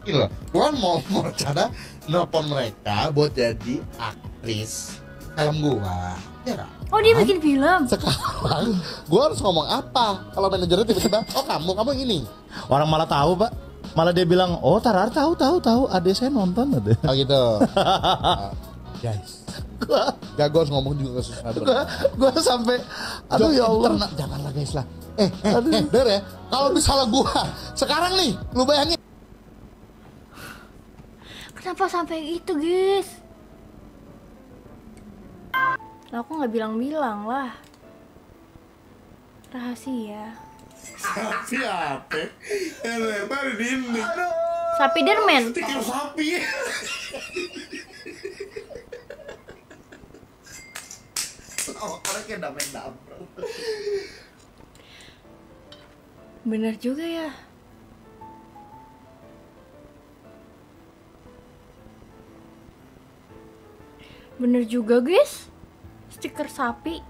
Gila, gua mau rencana nelpon mereka buat jadi aktris film gua. Ya kan? Oh, dia bikin film. Sekarang gua harus ngomong apa kalau manajernya tiba-tiba, oh kamu yang ini. Orang malah tahu, Pak. Malah dia bilang, "Oh, Tarar tahu. Adik saya nonton ada." Oh gitu. Guys, gua harus ngomong juga ke subscriber. Gua sampai aduh ya Allah. Janganlah guys lah. Denger ya, kalau misalnya gua sekarang nih, lu bayangin. Kenapa sampai itu, guys? Lah, aku nggak bilang-bilang lah. Rahasia. Siapa? Yang lebar ini. Sapi Derman. Stiker sapi. Orang kayak damai-damai. Bener juga ya. Bener juga, guys. Stiker sapi.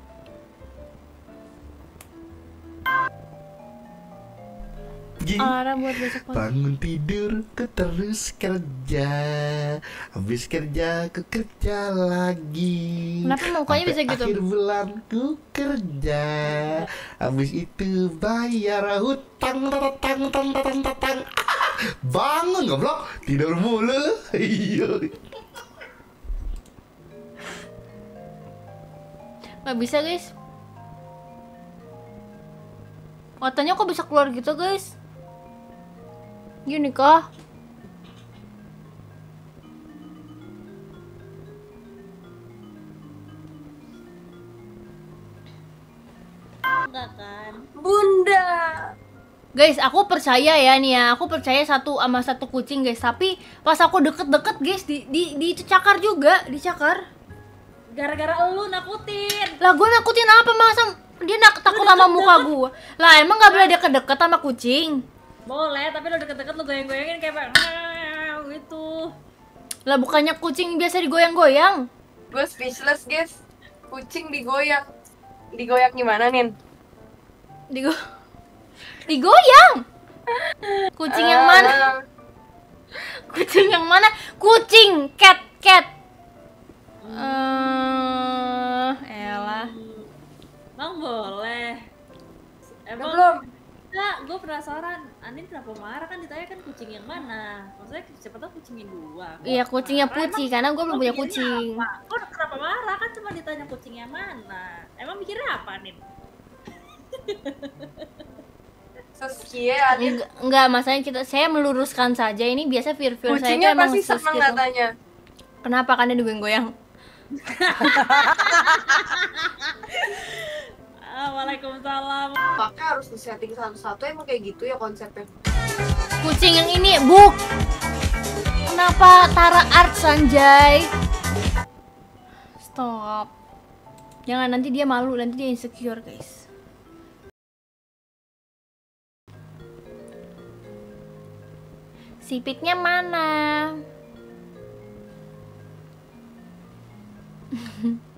Alarm buat besok pagi. Bangun tidur, ku terus kerja. Habis kerja, ku kerja lagi. Kenapa mukanya bisa gitu? Akhir bulan ku kerja. Habis itu bayar hutang. Tatang. Bangun goblok, tidur mulu. Iya. Gak bisa, guys. Matanya kok bisa keluar gitu, guys? Gini kah? Enggak kan? Bunda. Guys, aku percaya ya nih ya. Aku percaya satu sama satu kucing, guys. Tapi pas aku deket-deket, guys, dicakar juga, dicakar. Gara-gara lu nakutin. Lah, gue nakutin apa, masa dia takut sama muka gue? Lah, emang nggak boleh deket-deket sama kucing? Boleh, tapi lo deket-deket lo goyang-goyangin kayak gitu. Lah, bukannya kucing biasa digoyang-goyang? Gue speechless, guys. Kucing digoyang. Digoyang gimana, Nin? Digoyang. Kucing yang mana? Kucing yang mana? Kucing, cat. Elah. Bang boleh. Emang Belum. enggak, gue penasaran. Anin kenapa marah, kan ditanya kan kucing yang mana? Maksudnya siapa tahu kucing yang dua. Iya, kucingnya Puci, karena gue belum punya mikirnya kucing. apa? Kok kenapa marah, kan cuma ditanya kucing yang mana? Emang mikirnya apa, Anin? Saskia, Anin. Enggak, masanya saya meluruskan saja. Ini biasa saya itu Kucingnya emang pasti sus seneng gitu. katanya. Kenapa kan dia digoyang-goyang? Waalaikumsalam. Pakai harus disetting satu-satu, emang kayak gitu ya konsepnya. Kucing yang ini, Kenapa Tara Art Sanjay? Stop. Jangan, nanti dia malu, nanti dia insecure, guys. Sipitnya mana?